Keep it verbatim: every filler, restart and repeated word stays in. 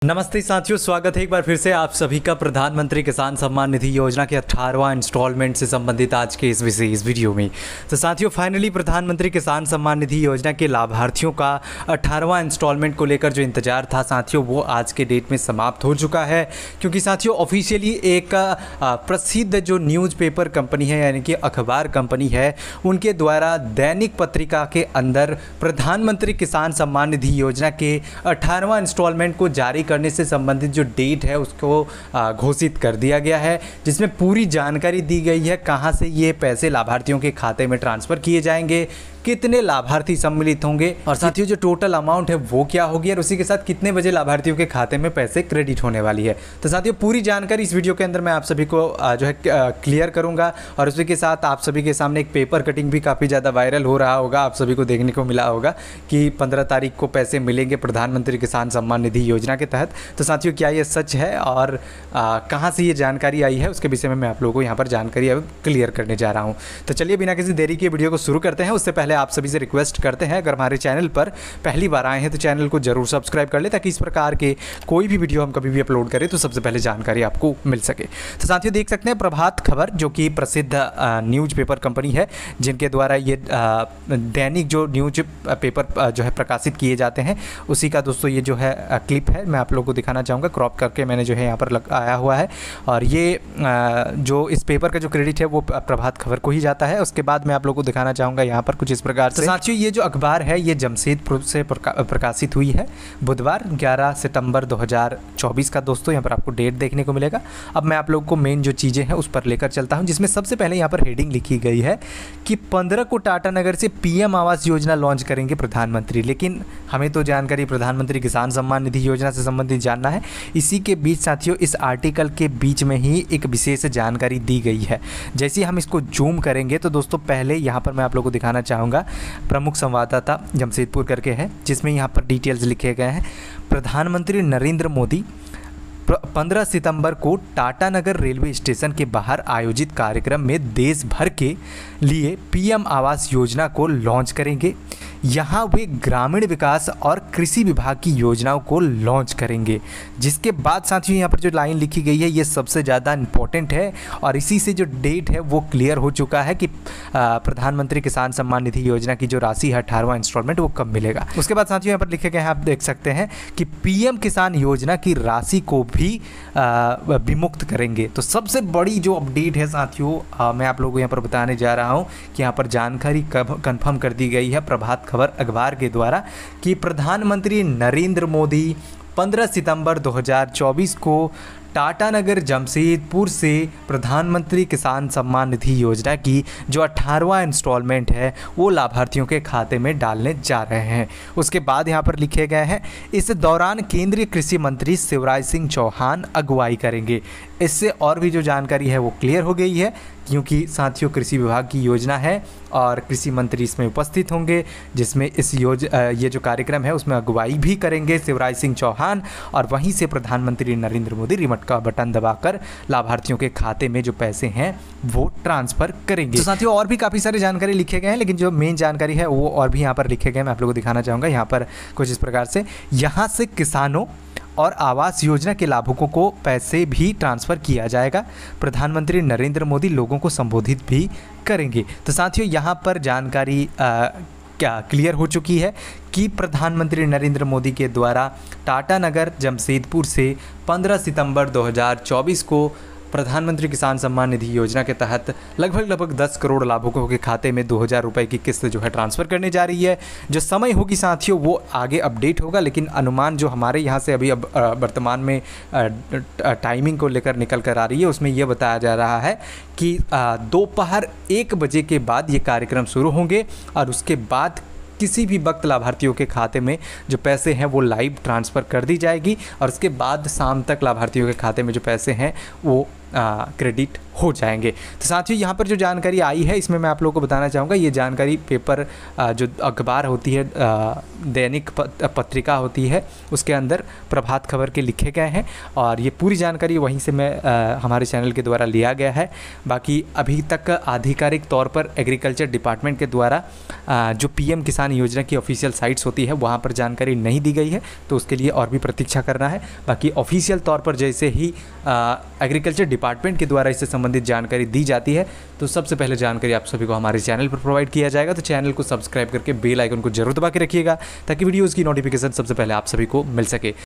नमस्ते साथियों, स्वागत है एक बार फिर से आप सभी का प्रधानमंत्री किसान सम्मान निधि योजना के अठारहवां इंस्टॉलमेंट से संबंधित आज के इस विशेष वीडियो में। तो साथियों, फाइनली प्रधानमंत्री किसान सम्मान निधि योजना के लाभार्थियों का अठारहवां इंस्टॉलमेंट को लेकर जो इंतजार था साथियों, वो आज के डेट में समाप्त हो चुका है। क्योंकि साथियों ऑफिशियली एक प्रसिद्ध जो न्यूज़पेपर कंपनी है यानी कि अखबार कंपनी है, उनके द्वारा दैनिक पत्रिका के अंदर प्रधानमंत्री किसान सम्मान निधि योजना के अठारहवां इंस्टॉलमेंट को जारी करने से संबंधित जो डेट है उसको घोषित कर दिया गया है, जिसमें पूरी जानकारी दी गई है कहां से ये पैसे लाभार्थियों के खाते में ट्रांसफ़र किए जाएंगे, कितने लाभार्थी सम्मिलित होंगे और साथियों जो टोटल अमाउंट है वो क्या होगी और उसी के साथ कितने बजे लाभार्थियों के खाते में पैसे क्रेडिट होने वाली है। तो साथियों पूरी जानकारी इस वीडियो के अंदर मैं आप सभी को जो है क्लियर करूंगा और उसी के साथ आप सभी के सामने एक पेपर कटिंग भी काफ़ी ज़्यादा वायरल हो रहा होगा, आप सभी को देखने को मिला होगा कि पंद्रह तारीख को पैसे मिलेंगे प्रधानमंत्री किसान सम्मान निधि योजना के तहत। तो साथियों क्या ये सच है और कहाँ से ये जानकारी आई है उसके विषय में मैं आप लोगों को यहाँ पर जानकारी अब क्लियर करने जा रहा हूँ। तो चलिए बिना किसी देरी के वीडियो को शुरू करते हैं। उससे पहले आप सभी से रिक्वेस्ट करते हैं, अगर हमारे चैनल पर पहली बार आए हैं तो चैनल को जरूर सब्सक्राइब कर ले, ताकि इस प्रकार के कोई भी वीडियो हम कभी भी अपलोड करें तो सबसे पहले जानकारी आपको मिल सके। तो साथियों देख सकते हैं प्रभात खबर जो कि प्रसिद्ध न्यूज़पेपर कंपनी है, जिनके द्वारा ये दैनिक जो न्यूज पेपर जो है प्रकाशित किए जाते हैं, उसी का दोस्तों ये जो है क्लिप है, मैं आप लोगों को दिखाना चाहूँगा। क्रॉप करके मैंने जो है यहाँ पर आया हुआ है और ये जो इस पेपर का जो क्रेडिट है वो प्रभात खबर को ही जाता है। उसके बाद मैं आप लोगों को दिखाना चाहूँगा यहाँ पर कुछ इस प्रकार से। साथियों ये जो अखबार है ये जमशेदपुर से प्रका, प्रकाशित हुई है बुधवार ग्यारह सितंबर दो हज़ार चौबीस का। दोस्तों यहाँ पर आपको डेट देखने को मिलेगा। अब मैं आप लोगों को मेन जो चीज़ें हैं उस पर लेकर चलता हूँ, जिसमें सबसे पहले यहाँ पर हेडिंग लिखी गई है कि पंद्रह को टाटानगर से पीएम आवास योजना लॉन्च करेंगे प्रधानमंत्री। लेकिन हमें तो जानकारी प्रधानमंत्री किसान सम्मान निधि योजना से संबंधित जानना है। इसी के बीच साथियों इस आर्टिकल के बीच में ही एक विशेष जानकारी दी गई है। जैसे हम इसको जूम करेंगे तो दोस्तों पहले यहाँ पर मैं आप लोगों को दिखाना चाहूँगा, प्रमुख संवाददाता जमशेदपुर करके है, जिसमें यहाँ पर डिटेल्स लिखे गए हैं। प्रधानमंत्री नरेंद्र मोदी पंद्रह सितंबर को टाटानगर रेलवे स्टेशन के बाहर आयोजित कार्यक्रम में देश भर के लिए पीएम आवास योजना को लॉन्च करेंगे। यहाँ वे ग्रामीण विकास और कृषि विभाग की योजनाओं को लॉन्च करेंगे। जिसके बाद साथियों यहाँ पर जो लाइन लिखी गई है ये सबसे ज़्यादा इम्पोर्टेंट है और इसी से जो डेट है वो क्लियर हो चुका है कि प्रधानमंत्री किसान सम्मान निधि योजना की जो राशि है अठारहवां इंस्टॉलमेंट वो कब मिलेगा। उसके बाद साथियों यहाँ पर लिखे गए हैं, आप देख सकते हैं कि पीएम किसान योजना की राशि को भी विमुक्त करेंगे। तो सबसे बड़ी जो अपडेट है साथियों आ, मैं आप लोगों को यहाँ पर बताने जा रहा हूँ कि यहाँ पर जानकारी कब कन्फर्म कर दी गई है प्रभात खबर अखबार के द्वारा कि प्रधानमंत्री नरेंद्र मोदी पंद्रह सितंबर दो हज़ार चौबीस को टाटानगर जमशेदपुर से प्रधानमंत्री किसान सम्मान निधि योजना की जो अठारहवां इंस्टॉलमेंट है वो लाभार्थियों के खाते में डालने जा रहे हैं। उसके बाद यहाँ पर लिखे गए हैं, इस दौरान केंद्रीय कृषि मंत्री शिवराज सिंह चौहान अगुवाई करेंगे। इससे और भी जो जानकारी है वो क्लियर हो गई है, क्योंकि साथियों कृषि विभाग की योजना है और कृषि मंत्री इसमें उपस्थित होंगे, जिसमें इस योज ये जो कार्यक्रम है उसमें अगुवाई भी करेंगे शिवराज सिंह चौहान और वहीं से प्रधानमंत्री नरेंद्र मोदी रिमोट का बटन दबाकर लाभार्थियों के खाते में जो पैसे हैं वो ट्रांसफ़र करेंगे। तो साथियों और भी काफ़ी सारी जानकारी लिखे गए हैं, लेकिन जो मेन जानकारी है वो और भी यहाँ पर लिखे गए मैं आप लोगों को दिखाना चाहूँगा। यहाँ पर कुछ इस प्रकार से, यहाँ से किसानों और आवास योजना के लाभुकों को पैसे भी ट्रांसफ़र किया जाएगा। प्रधानमंत्री नरेंद्र मोदी लोगों को संबोधित भी करेंगे। तो साथियों यहाँ पर जानकारी आ, क्या क्लियर हो चुकी है कि प्रधानमंत्री नरेंद्र मोदी के द्वारा टाटानगर जमशेदपुर से पंद्रह सितंबर दो हज़ार चौबीस को प्रधानमंत्री किसान सम्मान निधि योजना के तहत लगभग लगभग दस करोड़ लाभुकों के खाते में दो हज़ार रुपये की किस्त जो है ट्रांसफ़र करने जा रही है। जो समय होगी साथियों वो आगे अपडेट होगा, लेकिन अनुमान जो हमारे यहाँ से अभी अब वर्तमान में टाइमिंग को लेकर निकल कर आ रही है उसमें यह बताया जा रहा है कि दोपहर एक बजे के बाद ये कार्यक्रम शुरू होंगे और उसके बाद किसी भी वक्त लाभार्थियों के खाते में जो पैसे हैं वो लाइव ट्रांसफ़र कर दी जाएगी और उसके बाद शाम तक लाभार्थियों के खाते में जो पैसे हैं वो क्रेडिट हो जाएंगे। तो साथियों यहाँ पर जो जानकारी आई है इसमें मैं आप लोगों को बताना चाहूँगा, ये जानकारी पेपर जो अखबार होती है, दैनिक पत्रिका होती है, उसके अंदर प्रभात खबर के लिखे गए हैं और ये पूरी जानकारी वहीं से मैं आ, हमारे चैनल के द्वारा लिया गया है। बाकी अभी तक आधिकारिक तौर पर एग्रीकल्चर डिपार्टमेंट के द्वारा आ, जो पीएम किसान योजना की ऑफिशियल साइट्स होती है वहाँ पर जानकारी नहीं दी गई है, तो उसके लिए और भी प्रतीक्षा करना है। बाकी ऑफिशियल तौर पर जैसे ही एग्रीकल्चर डिपार्टमेंट के द्वारा इससे संबंधित जानकारी दी जाती है तो सबसे पहले जानकारी आप सभी को हमारे चैनल पर प्रोवाइड किया जाएगा। तो चैनल को सब्सक्राइब करके बेल आइकन को जरूर दबा के रखिएगा ताकि वीडियोज़ की नोटिफिकेशन सबसे पहले आप सभी को मिल सके।